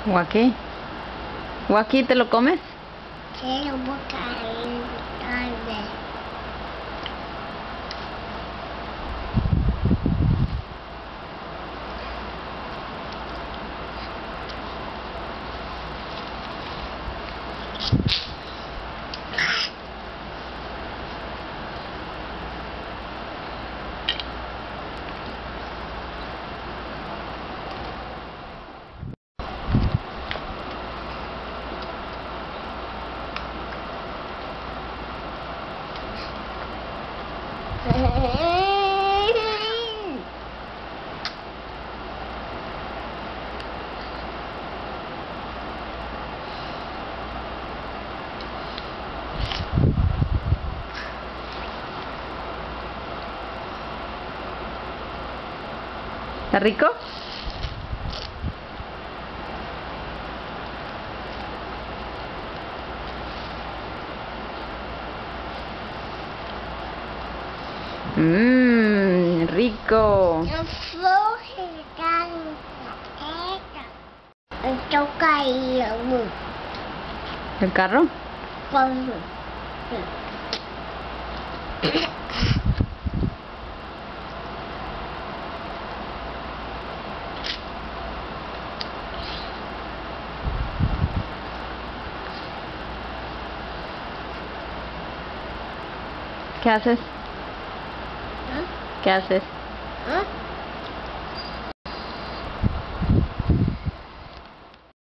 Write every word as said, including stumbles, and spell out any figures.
¿O aquí? ¿O aquí te lo comes? Sí, lo voy a caer tarde. ¿Está rico? Mmm, rico. Yo puedo girar la teta. Me toca ir a un ¿El carro? pollo. ¿Qué haces? ¿Ah? ¿Qué haces? ¿Ah?